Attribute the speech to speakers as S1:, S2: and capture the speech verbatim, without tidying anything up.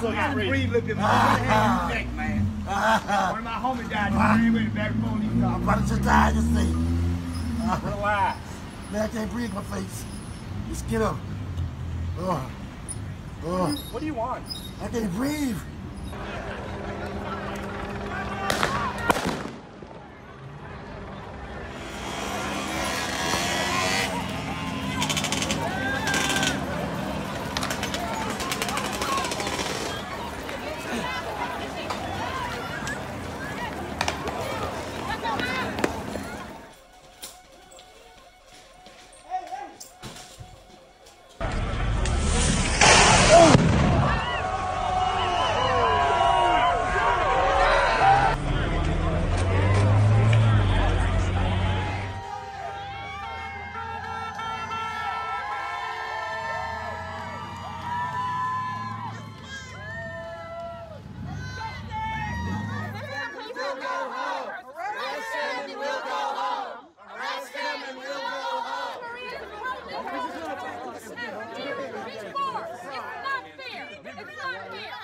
S1: so you can breathe.
S2: Breathe a little bit more. Put a hand on your neck, man. One of my homies died just with the back of police car.
S3: I'm about to just die, just see.
S1: Relax.
S3: Man, I can't breathe my face. Just get up. Uh, uh,
S1: What do you want?
S3: I can't breathe.
S4: It's not fair. It's not fair.